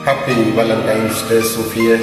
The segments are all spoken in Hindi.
Happy Valentine's Day, Sophia.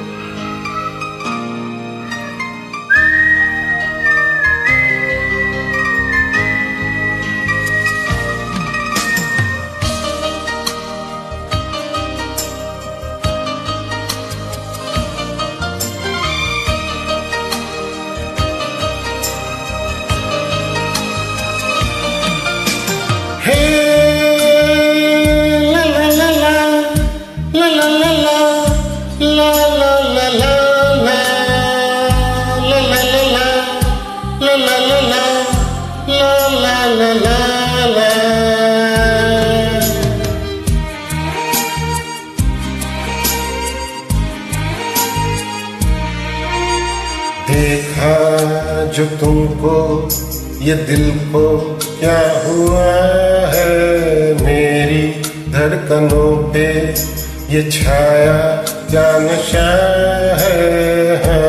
देखा जो तुमको ये दिल को क्या हुआ है, मेरी धड़कनों पे ये छाया क्या नशा है।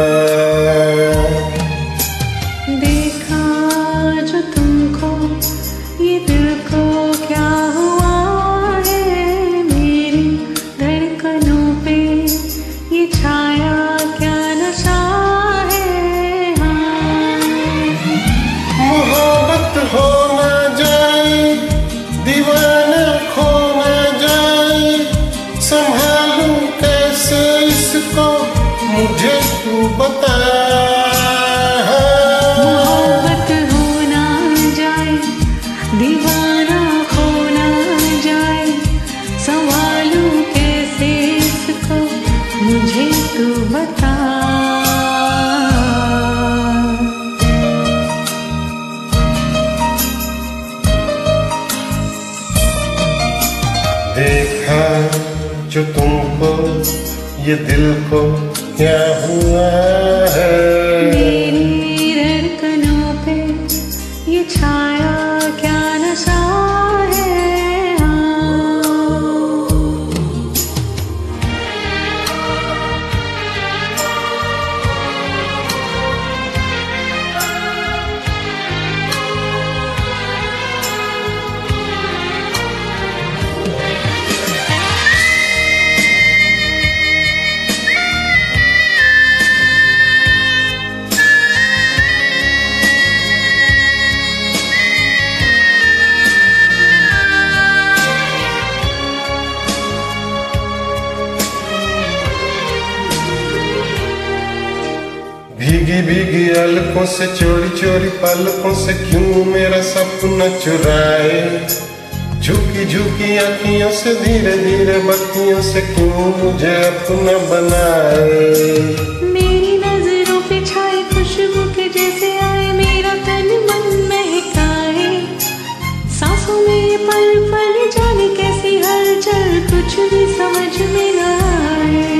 देखा जो तुमको ये दिल को क्या हुआ है, मेरी धड़कनों पे ये छाया क्या नशा है। मोहब्बत हो ना जाए, दीवाना खो ना जाए, संभालूं कैसे इसको मुझे तू बता। मोहब्बत हो ना जाए, दीवाना खो ना जाए, संभालूं कैसे इसको मुझे तू बता। देखा जो तुमको ये दिल को क्या हुआ है, मेरी धड़कनों पे ये छाया क्या नशा है। भीगी भीगी अलकों से चोरी चोरी पलकों से क्यों मेरा सपना चुराए, झुकी झुकी आँखियों से धीरे धीरे बत्तियों से क्यों मुझे अपना बनाए। मेरी नजरों पे छाए खुशबू के जैसे आए, मेरा तन मन महकाए, सांसों में ये पल पल जाने कैसी हलचल कुछ भी समझ में न आए।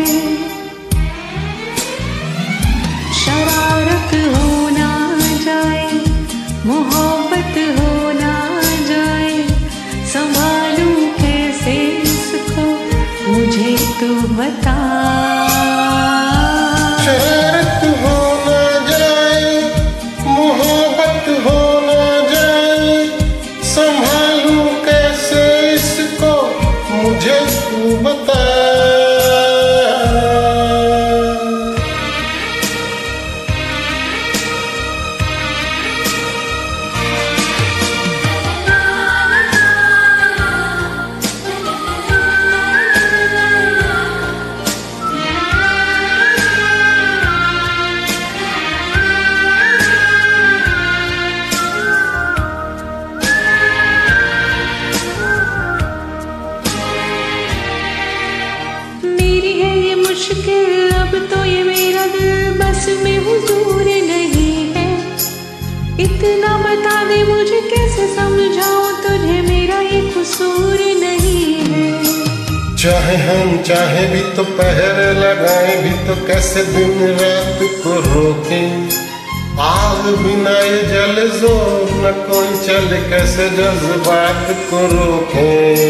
शरारत हो ना जाए, मोहब्बत हो ना जाए, संभालूं कैसे इसको मुझे तू बता। शरारत हो ना जाए, मोहब्बत हो ना जाए, संभालूं कैसे इसको मुझे तू बता। मुश्किल अब तो ये मेरा दिल बस में हुजूर नहीं है, इतना बता दे मुझे कैसे समझाऊं तुझे मेरा ये कसूर नहीं है। चाहे हम चाहे भी तो पहर लगाए भी तो कैसे दिन रात को रोके, आग बिना ये जल जोर न कोई चले कैसे जज्बात को रोके।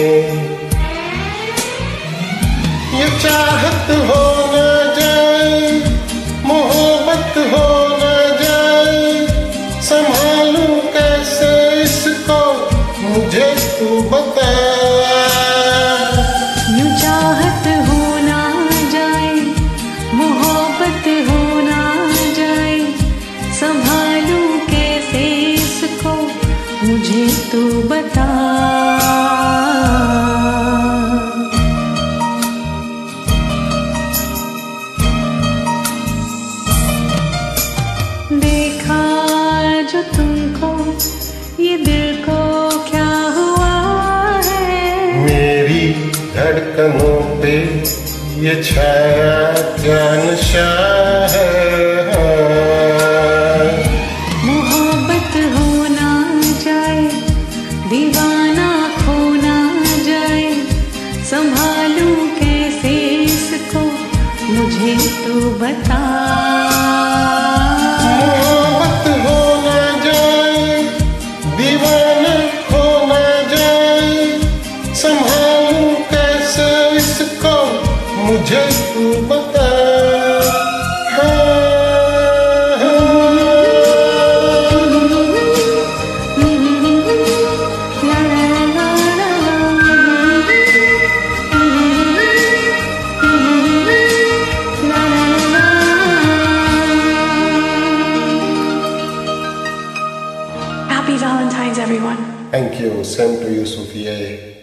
ये चाहत हो ना जाए, मोहब्बत हो ना जाए, संभालूं कैसे इसको मुझे तू बता। यूं चाहत धड़कनों पे ये छाया क्या नशा है। मोहब्बत हो ना जाए, दीवाना खो ना जाए, संभालूं कैसे इसको मुझे तो बता। मोहब्बत हो ना जाए, दीवाना खो ना जाए, संभालूं कैसे इसको मुझे तू बता। Happy Valentine's, everyone. Thank you. Same to you, Sophia.